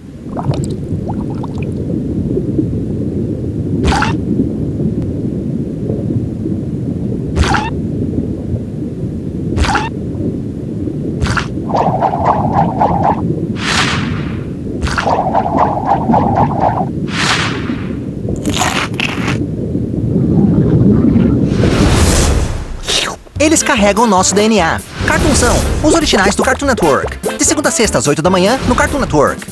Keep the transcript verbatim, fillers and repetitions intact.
Eles carregam o nosso D N A. Cartoon são os originais do Cartoon Network. De segunda a sexta às oito da manhã no Cartoon Network.